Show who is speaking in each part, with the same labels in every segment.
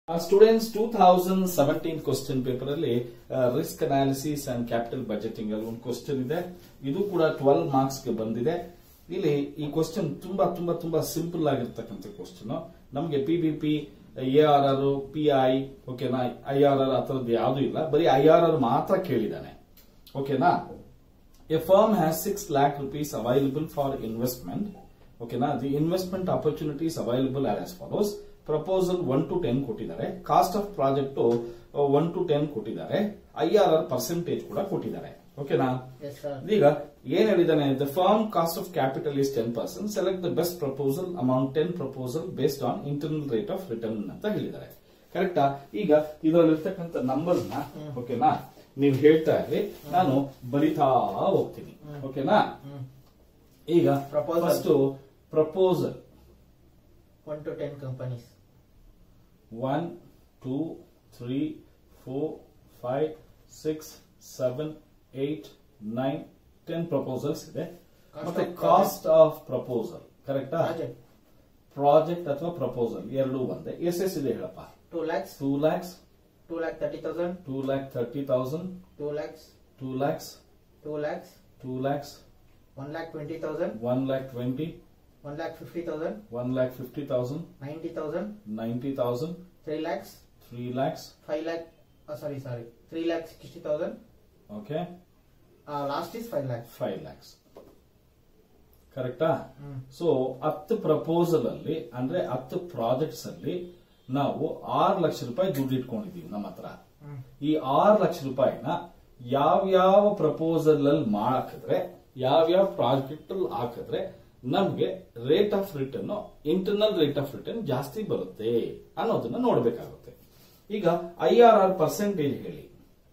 Speaker 1: Students 2017 question paper ಅಲ್ಲಿ risk analysis and capital budgeting ಅಲ್ಲಿ ಒಂದು ಕ್ವಶನ್ ಇದೆ. ಇದು ಕೂಡ 12 ಮಾರ್ಕ್ಸ್ ಗೆ ಬಂದಿದೆ. ಇಲ್ಲಿ ಈ ಕ್ವಶನ್ ತುಂಬಾ ತುಂಬಾ ತುಂಬಾ ಸಿಂಪಲ್ ಆಗಿರ್ತಕ್ಕಂಥ ಕ್ವಶನ್. ನಮಗೆ ಪಿಬಿಪಿ, ಎಆರ್ಆರ್, ಪಿಐ, ಓಕೆನಾ, ಐಆರ್ಆರ್ ಆ ತರದ್ದು ಯಾವ್ದು ಇಲ್ಲ, ಬರೀ ಐಆರ್ಆರ್ ಮಾತ್ರ ಕೇಳಿದಾನೆ. ಓಕೆನಾ. A firm has 6 lakh rupees available for investment. ಓಕೆನಾ. The investment opportunities available are as follows. Proposal 1 to 10 ಕೊಟ್ಟಿದ್ದಾರೆ. ಕಾಸ್ಟ್ ಆಫ್ ಪ್ರಾಜೆಕ್ಟ್ 1 to 10 ಕೊಟ್ಟಿದ್ದಾರೆ. ಐಆರ್ಆರ್ ಪರ್ಸೆಂಟೇಜ್ ಕೂಡ ಕೊಟ್ಟಿದ್ದಾರೆ. ಓಕೆನಾ. ಈಗ ಏನ್ ಹೇಳಿದಾನೆ, the firm cost of capital is 10%. Select the best proposal amount 10 proposal based on internal rate of return ಅಂತ ಹೇಳಿದ್ದಾರೆ. ಕರೆಕ್ಟಾ. ಈಗ ಇದರಲ್ಲಿರ್ತಕ್ಕಂಥ ನಂಬರ್ ನ ಓಕೆನಾ ನೀವು ಹೇಳ್ತಾ ಇದ್ರಿ, ನಾನು ಬರಿತಾ ಹೋಗ್ತೀನಿ. ಓಕೆನಾ. ಈಗ first proposal
Speaker 2: 1 to 10 companies.
Speaker 1: 1, 2, 3, 4, 5, 6, 7, 8, 9, 10 proposals ಇದೆ. ಮತ್ತೆ ಕಾಸ್ಟ್ ಆಫ್ ಪ್ರಪೋಸಲ್ ಕರೆಕ್ಟಾ. ಪ್ರಾಜೆಕ್ಟ್ ಅಥವಾ ಪ್ರಪೋಸಲ್ ಎರಡೂ ಒಂದೇ. ಎಷ್ಟೆಷ್ಟಿದೆ ಹೇಳಪ್ಪ.
Speaker 2: 2 lakhs,
Speaker 1: 2 lakhs,
Speaker 2: 2,30,000,
Speaker 1: 2,30,000,
Speaker 2: 2 lakhs,
Speaker 1: 2 lakhs,
Speaker 2: 2 lakhs,
Speaker 1: 2 lakhs,
Speaker 2: 1,20,000,
Speaker 1: 1,20,000,
Speaker 2: 1,50,000,
Speaker 1: 1,50,000,
Speaker 2: 90,000,
Speaker 1: 90,000,
Speaker 2: 3 lakhs,
Speaker 1: 3 lakhs,
Speaker 2: 5 lakh, sorry, 3,60,000.
Speaker 1: okay,
Speaker 2: Last is 5 lakhs.
Speaker 1: 5 lakhs. ಕರೆಕ್ಟಾ. ಸೊ 10 ಪ್ರಪೋಸಲ್ ಅಲ್ಲಿ ಅಂದ್ರೆ 10 ಪ್ರಾಜೆಕ್ಟ್ಸ್ ಅಲ್ಲಿ ನಾವು 6 ಲಕ್ಷ ರೂಪಾಯಿ ದುಡ್ಡು ಇಟ್ಕೊಂಡಿದೀವಿ ನಮ್ಮ ಹತ್ರ. ಈ 6 ಲಕ್ಷ ರೂಪಾಯಿನ ಯಾವ್ಯಾವ ಪ್ರಪೋಸಲ್ ಅಲ್ಲಿ ಹಾಕಿದ್ರೆ, ಯಾವ್ಯಾವ ಪ್ರಾಜೆಕ್ಟ್ ಅಲ್ಲಿ ಹಾಕಿದ್ರೆ ನಮ್ಗೆ rate of return, internal rate of return ಜಾಸ್ತಿ ಬರುತ್ತೆ ಅನ್ನೋದನ್ನ ನೋಡ್ಬೇಕಾಗುತ್ತೆ. ಈಗ ಐಆರ್ಆರ್ ಪರ್ಸೆಂಟೇಜ್ ಹೇಳಿ.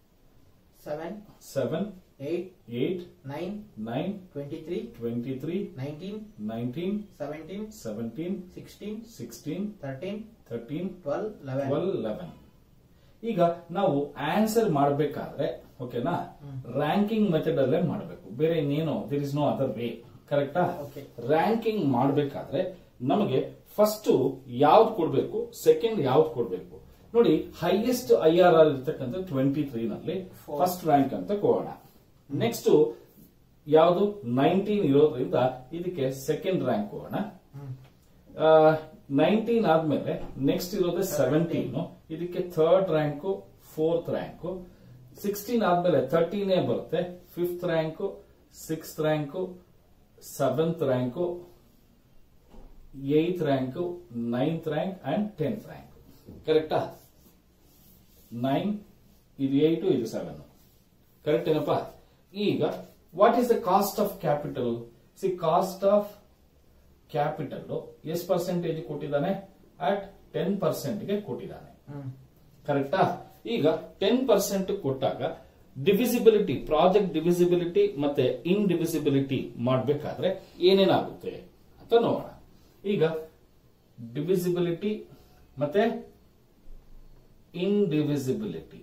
Speaker 2: 7,
Speaker 1: 7,
Speaker 2: 8,
Speaker 1: 8,
Speaker 2: 9,
Speaker 1: 9,
Speaker 2: 23,
Speaker 1: 23,
Speaker 2: 19,
Speaker 1: 19,
Speaker 2: 17,
Speaker 1: 17,
Speaker 2: 16,
Speaker 1: 16,
Speaker 2: 13,
Speaker 1: 13,
Speaker 2: 12, 11.
Speaker 1: 12, 11. ಈಗ ನಾವು ಆನ್ಸರ್ ಮಾಡಬೇಕಾದ್ರೆ ಓಕೆನಾ, ರ್ಯಾಂಕಿಂಗ್ ಮೆಥಡ್ ಅಲ್ಲೇ ಮಾಡಬೇಕು, ಬೇರೆ ಇನ್ನೇನು, there is no other way. ಕರೆಕ್ಟಾ. ರ್ಯಾಂಕಿಂಗ್ ಮಾಡಬೇಕಾದ್ರೆ ನಮಗೆ ಫಸ್ಟ್ ಯಾವ್ದು ಕೊಡ್ಬೇಕು, ಸೆಕೆಂಡ್ ಯಾವ್ದು ಕೊಡ್ಬೇಕು ನೋಡಿ. ಹೈಯೆಸ್ಟ್ ಐಆರ್ಆರ್ ಇರ್ತಕ್ಕಂಥ 23 ನಲ್ಲಿ ಫಸ್ಟ್ ರ್ಯಾಂಕ್ ಅಂತ ಕೊಡೋಣ. ನೆಕ್ಸ್ಟ್ ಯಾವುದು 19 ಇರೋದ್ರಿಂದ ಇದಕ್ಕೆ ಸೆಕೆಂಡ್ ರ್ಯಾಂಕ್ ಕೊಡೋಣ. 19 ಆದ್ಮೇಲೆ ನೆಕ್ಸ್ಟ್ ಇರೋದೇ 17, ಇದಕ್ಕೆ ಥರ್ಡ್ ರ್ಯಾಂಕು, ಫೋರ್ತ್ ರ್ಯಾಂಕು. 16 ಆದ್ಮೇಲೆ 13 ಬರುತ್ತೆ, fifth rank, sixth rank, 7th rank, 8th rank, 9th rank and 10th rank. ಕರೆಕ್ಟಾ. 9, ಇದು 8, ಇದು 7. ಕರೆಕ್ಟ್ ಏನಪ್ಪಾ. ಈಗ what is the cost of capital. See, cost of capital ಎಷ್ಟು ಪರ್ಸೆಂಟೇಜ್ ಕೊಟ್ಟಿದ್ದಾನೆ, ಅಟ್ 10% ಗೆ ಕೊಟ್ಟಿದ್ದಾನೆ. ಕರೆಕ್ಟಾ. ಈಗ 10% ಕೊಟ್ಟಾಗ ಡಿವಿಸಿಬಿಲಿಟಿ, ಪ್ರಾಜೆಕ್ಟ್ ಡಿವಿಸಿಬಿಲಿಟಿ ಮತ್ತೆ ಇನ್ಡಿವಿಸಿಬಿಲಿಟಿ ಮಾಡಬೇಕಾದ್ರೆ ಏನೇನಾಗುತ್ತೆ ಅಂತ ನೋಡೋಣ. ಈಗ ಡಿವಿಸಿಬಿಲಿಟಿ ಮತ್ತೆ ಇನ್ಡಿವಿಸಿಬಿಲಿಟಿ.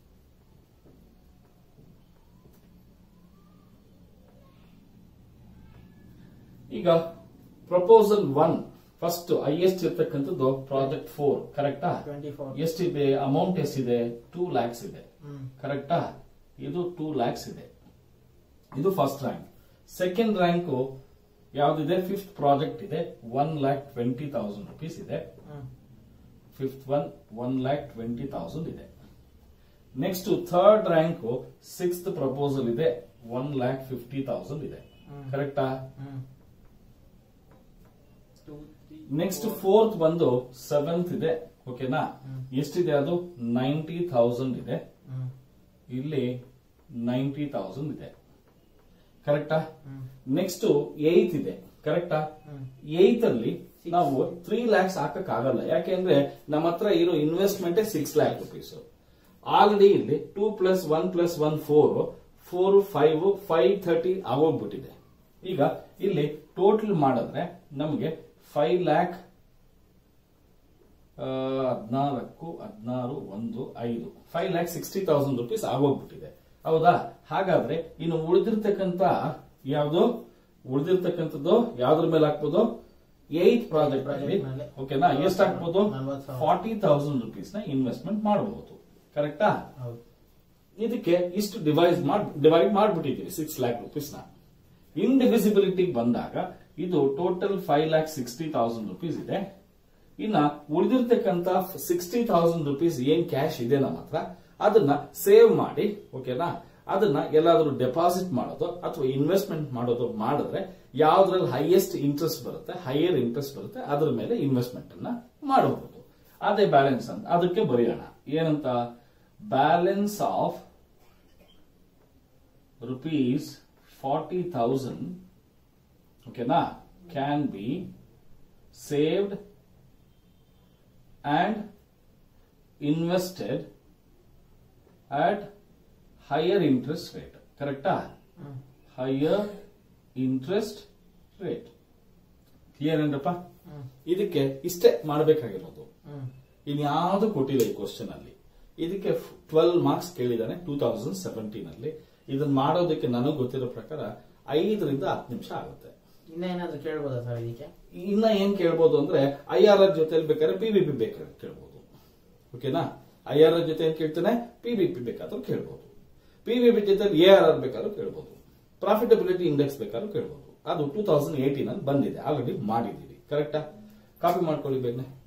Speaker 1: ಈಗ ಪ್ರಪೋಸಲ್ 1 ಫಸ್ಟ್ ಹೈಯೆಸ್ಟ್ ಇರ್ತಕ್ಕಂಥದ್ದು ಪ್ರಾಜೆಕ್ಟ್ 4. ಕರೆಕ್ಟಾ.
Speaker 2: 24.
Speaker 1: ಎಷ್ಟಿದೆ ಅಮೌಂಟ್, ಎಷ್ಟಿದೆ 2 lakhs ಇದೆ. ಕರೆಕ್ಟಾ. ಇದು 2 lakhs ಇದೆ. ಇದು ಫಸ್ಟ್ ರ್ಯಾಂಕ್. ಸೆಕೆಂಡ್ ರ್ಯಾಂಕ್ ಯಾವ್ದಿದೆ, ಫಿಫ್ತ್ ಪ್ರಾಜೆಕ್ಟ್ ಇದೆ, 1,20,000 rupees ಇದೆ. ಫಿಫ್ತ್ ಒನ್ 1,20,000 ಇದೆ. Next third rank sixth proposal ಇದೆ, 1,50,000 ಇದೆ. ಕರೆಕ್ಟಾ. ನೆಕ್ಸ್ಟ್ ಫೋರ್ತ್ ಬಂದು 7th ಇದೆ. ಓಕೆನಾ. ಎಷ್ಟಿದೆ ಅದು 90,000 ಇದೆ. ಇಲ್ಲಿ 90,000 ಇದೆ. ಕರೆಕ್ಟಾ. ನೆಕ್ಸ್ಟ್ 8th ಇದೆ. ಕರೆಕ್ಟಾ. 8th ಅಲ್ಲಿ ನಾವು 3 lakhs ಹಾಕಕ್ ಆಗಲ್ಲ, ಯಾಕೆಂದ್ರೆ ನಮ್ಮ ಹತ್ರ ಇರೋ ಇನ್ವೆಸ್ಟ್ಮೆಂಟ್ 6 lakh rupees. ಆಲ್ರೆಡಿ ಇಲ್ಲಿ 2 + 1 + 1 4, 4, 5, 530 ಆಗೋಗ್ಬಿಟ್ಟಿದೆ. ಈಗ ಇಲ್ಲಿ ಟೋಟಲ್ ಮಾಡಿದ್ರೆ ನಮಗೆ 5 lakh 14, 16, 1, 5, 5,60,000 rupees ಆಗೋಗ್ಬಿಟ್ಟಿದೆ. ಹೌದಾ. ಹಾಗಾದ್ರೆ ಇನ್ನು ಉಳಿದಿರ್ತಕ್ಕಂಥದ್ದು ಯಾವ್ದ್ರ ಮೇಲೆ ಹಾಕ್ಬೋದು, 8 ಪ್ರಾಜೆಕ್ಟ್ ಅಲ್ಲಿ
Speaker 2: ನಲ್ಲಿ
Speaker 1: ಓಕೆನಾ ಎಷ್ಟಾಗ್ಬೋದು
Speaker 2: 40,000
Speaker 1: 40,000 rupees ನ ಇನ್ವೆಸ್ಟ್ಮೆಂಟ್ ಮಾಡಬಹುದು. ಕರೆಕ್ಟಾ?
Speaker 2: ಹೌದು.
Speaker 1: ಇದಕ್ಕೆ ಇಷ್ಟು ಡಿವೈಡ್ ಮಾಡ್ಬಿಟ್ಟಿದ್ದೀವಿ 6 lakh rupees ನ. ಇಂಡಿವಿಸಿಬಿಲಿಟಿ ಬಂದಾಗ ಇದು ಟೋಟಲ್ 5,60,000 rupees ಇದೆ. ಇನ್ನ ಉಳಿದಿರ್ತಕ್ಕಂತ 60,000 rupees ಏನ್ ಕ್ಯಾಶ್ ಇದೆ ನಮ್ಮ ಹತ್ರ ಅದನ್ನ ಸೇವ್ ಮಾಡಿ ಓಕೆನಾ ಅದನ್ನ ಎಲ್ಲಾದ್ರೂ ಡೆಪಾಸಿಟ್ ಮಾಡೋದು ಅಥವಾ ಇನ್ವೆಸ್ಟ್ಮೆಂಟ್ ಮಾಡೋದು ಮಾಡಿದ್ರೆ ಯಾವ್ದ್ರಲ್ಲಿ ಹೈಯೆಸ್ಟ್ ಇಂಟ್ರೆಸ್ಟ್ ಬರುತ್ತೆ ಹೈಯರ್ ಇಂಟ್ರೆಸ್ಟ್ ಬರುತ್ತೆ ಅದ್ರ ಮೇಲೆ ಇನ್ವೆಸ್ಟ್ಮೆಂಟ್ ಅನ್ನ ಮಾಡಬಹುದು. ಅದೇ ಬ್ಯಾಲೆನ್ಸ್ ಅಂತ ಅದಕ್ಕೆ ಬರೆಯೋಣ. ಏನಂತ? ಬ್ಯಾಲೆನ್ಸ್ ಆಫ್ rupees 40,000 ಓಕೆನಾ can be saved and invested at higher interest rate. ಕರೆಕ್ಟಾ? Higher interest rate. ಕ್ಲಿಯರ್ ಏನ್ರಪ್ಪ? ಇದಕ್ಕೆ ಇಷ್ಟೇ ಮಾಡಬೇಕಾಗಿರೋದು. ಇನ್ಯಾವುದು ಕೊಟ್ಟಿಲ್ಲ ಈ ಕ್ವಶನ್ ಅಲ್ಲಿ. ಇದಕ್ಕೆ 12 ಮಾರ್ಕ್ಸ್ ಕೇಳಿದಾನೆ 2017 ಅಲ್ಲಿ. ಇದನ್ನ ಮಾಡೋದಕ್ಕೆ ನನಗೆ ಗೊತ್ತಿರೋ ಪ್ರಕಾರ 5 ರಿಂದ 10 ನಿಮಿಷ ಆಗುತ್ತೆ.
Speaker 2: ಇನ್ನ ಏನಾದ್ರು ಕೇಳ್ಬೋದಾ ಸರ್ ಇದಕ್ಕೆ?
Speaker 1: ಇನ್ನ ಏನ್ ಕೇಳ್ಬೋದು ಅಂದ್ರೆ IRR ಜೊತೆಲಿ ಬೇಕಾದ್ರೆ PVP ಬೇಕಾದ್ರೆ ಕೇಳ್ಬೋದು. ಓಕೆನಾ? IRR ಜೊತೆ ಏನ್ ಕೇಳ್ತಾನೆ PVP ಬೇಕಾದ್ರೂ ಕೇಳ್ಬೋದು. PVP ಜೊತೆ ARR ಬೇಕಾದ್ರೂ ಕೇಳ್ಬೋದು. ಪ್ರಾಫಿಟಬಿಲಿಟಿ ಇಂಡೆಕ್ಸ್ ಬೇಕಾದ್ರೂ ಕೇಳ್ಬೋದು. ಅದು 2018 ಅಲ್ಲಿ ಬಂದಿದೆ, ಆಲ್ರೆಡಿ ಮಾಡಿದೀವಿ. ಕರೆಕ್ಟಾ? ಕಾಪಿ ಮಾಡ್ಕೊಳ್ಳಿ ಬೇಗನೆ.